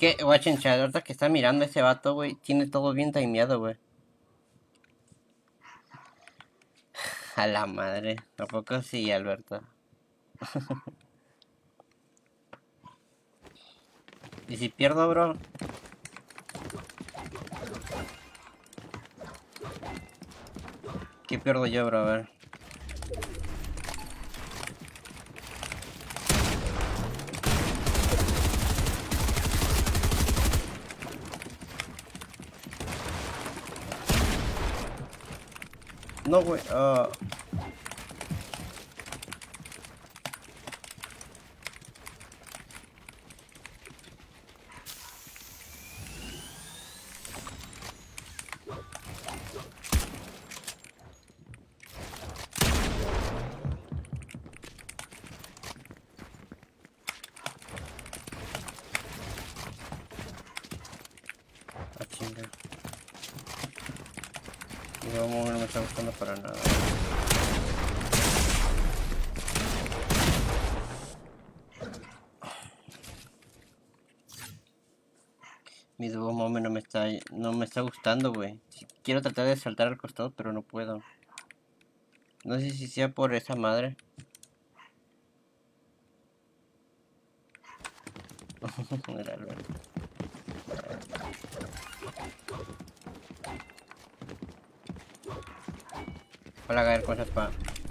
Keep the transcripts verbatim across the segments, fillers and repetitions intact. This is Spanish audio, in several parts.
que, guachen, chat, ahorita que está mirando ese vato, güey, tiene todo bien timeado, güey. A la madre, ¿a poco sí, Alberto? ¿Y si pierdo, bro? ¿Qué pierdo yo, bro? A ver. No, güey, ah... ah, chinga. No, no me está gustando para nada. Mi dúo mome no me está, no me está gustando, güey. Quiero tratar de saltar al costado, pero no puedo. No sé si sea por esa madre. Era Alberto. Hola, Gael, ¿cómo estás, pa?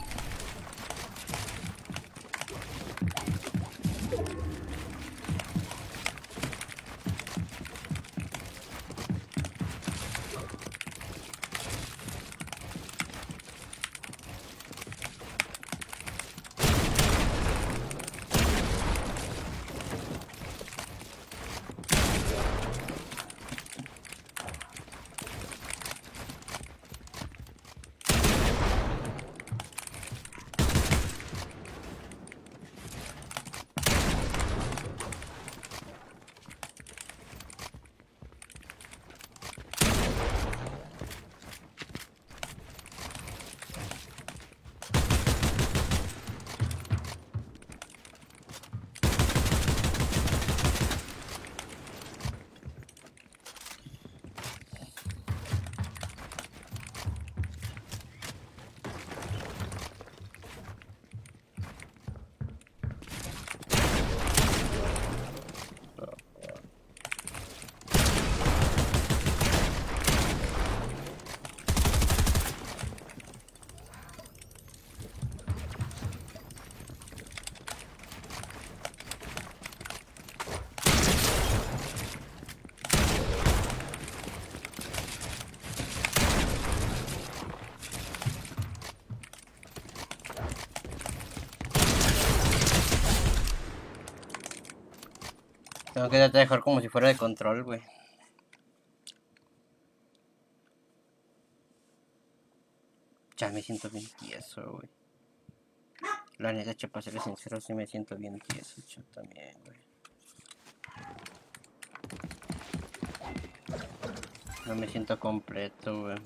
Tengo que tratar de dejar como si fuera de control, güey. Ya me siento bien tieso, güey. La neta, che, para serles sincero, sí me siento bien tieso, yo también, güey. No me siento completo, güey.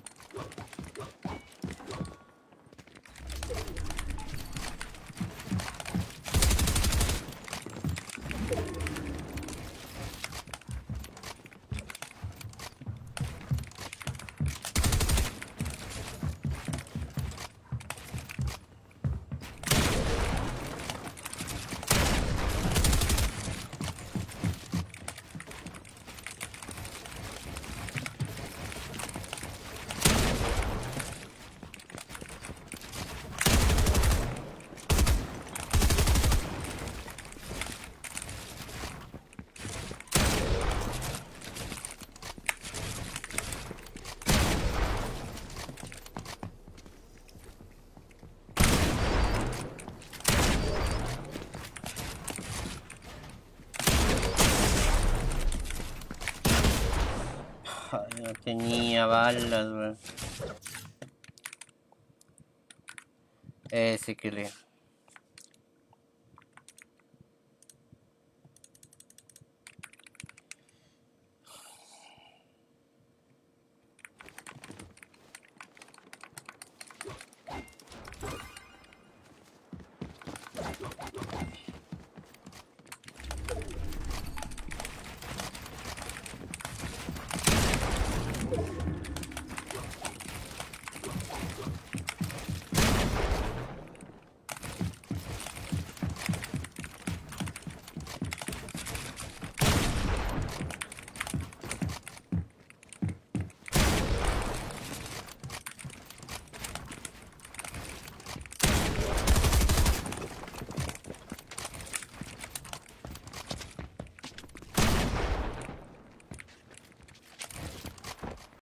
Ay, no tenía balas, güey. Eh, sí que le...